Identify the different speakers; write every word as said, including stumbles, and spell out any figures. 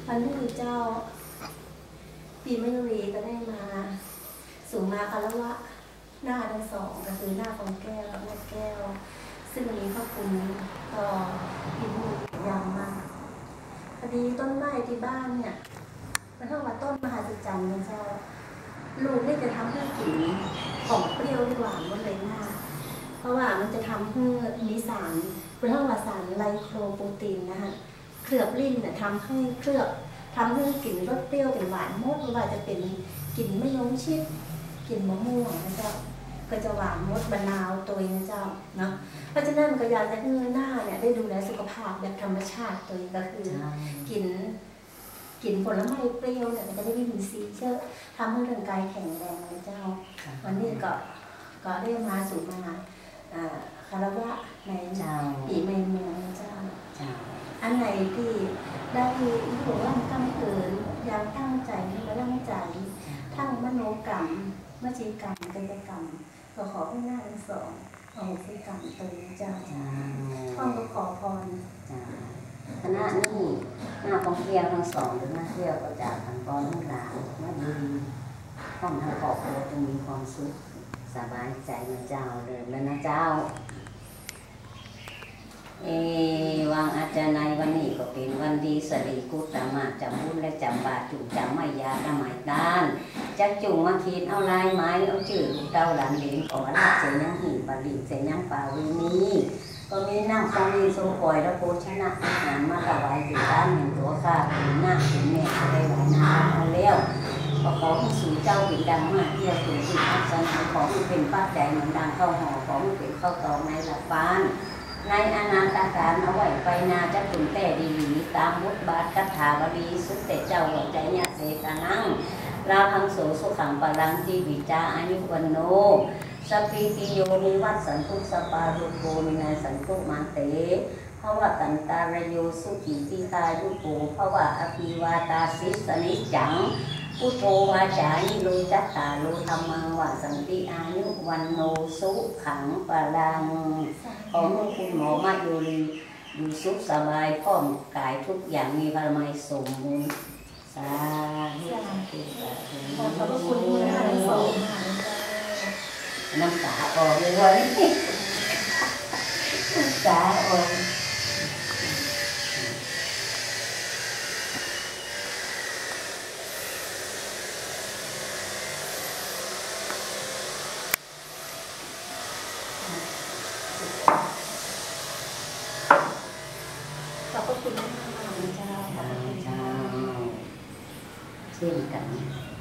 Speaker 1: วันนี้เจ้าปีมะยุรีก็ได้มาสู่มาคารวะหน้าทั้งสองก็คือหน้าของแก้วและแม่แก้วซึ่งมีพระคุณต่ออินทร์อย่างมากพอดีต้นไม้ที่บ้านเนี่ยมันเท่ากับต้นมหาศาลนะเจ้าลูกนี่จะทำให้กลิ่นของเปรี้ยวหวานบนใบหน้าเพราะว่ามันจะทำให้มีสารเป็นเท่ากับสารไลโครโปรตีนนะคะเคลือบลิ้นเนี่ยทำให้เคลือบทำให้กลิ่นรสเปรี้ยวเป็นหวานมดไม่ว่าจะเป็นกลิ่นมะยงชิดกลิ่นมะม่วงนะเจ้าก็จะหวานมดบะนาวตัวเองนะเจ้าเนาะเพราะฉะนั้นก็อยากจะให้หน้าเนี่ยได้ดูแลสุขภาพแบบธรรมชาติตัวเองก็คือกินกินผลไม้เปรี้ยวเนี่ยมันจะได้วิตามินซีเยอะทำให้ร่างกายแข็งแรงนะเจ้าวันนี้ก็ก็ได้มาสู่มาคารวะในปีใหม่เมืองนะเจ้าอันไหนที่ได้อยู่ร่างกายเกินอยากตั้งใจและตั้งใจทั้งมโนกรรมวจีกรรมกายกรรมก็ขอให้หน้าทั้งสองเอาพฤติกรรมตัวนะเจ้าข้อก็ขอพร
Speaker 2: คณะนี้หน้าท่องเที่ยวทั้งสองหรือหน้าเที่ยวก็จากทางกองลูกหลานมาดีห้องทางครอบครัวจะมีความสุขสบายใจนะเจ้าเลยแล้วนะเจ้าเอวังอาจารย์ในวันนี้ก็เป็นวันดีสรีกุตมาจำบุญและจำบาตรจุ่มจำไม่ยาละหมายด้านจักจุ่มมาคิดเอาลายไม้เอาจืดลูกเต้าหลานเหลนขอรับเสียยังหิบริเสียยังป่าวินีก็มีนั่งฟังมีโซคอยและโภชนะอาหารมาถวายอยู่ด้านหนึ่งตัวข้าเป็นหน้าเป็นแม่ก็ได้หลายน้ำเอาแล้วก็ขอให้สู่เจ้าเป็นดังมากเที่ยวสู่ที่พักสนาขอให้เป็นป้าใจเหมือนดังเข้าห่อขอให้เป็นเข้าตองในหลับบ้านในอนาตการเอาไว้ไปนาจะตุ่มแต่ดีตามบทบาทคัทธาวลีสุดแต่เจ้าหัวใจเนี่ยเสตนังราพังโสสุขังปรังจีวิจาอายุวันโนสปีติโยนิวัตสันตุสปารุโกมินาสันตุมาเตภวะกันตารโยสุขีติคายุโกภวะอภิวาตาสิสนิจังพุทโธวาจานิโลจัตตาโลธรรมังวะสันติอายุวันโนสุขังปรังขอให้คุณหมอมาโยลีอยู่สุขสบายพร้อมกายทุกอย่างมีพลังไม่สมบูรณ์สาธุขอบพระคุณทั้งสองน้ำตาออกเลยวันนี้น้ำตาออก
Speaker 1: ขอบพระคุณมากๆเจ้าขอบพระคุณเจ้า
Speaker 2: เช่นกัน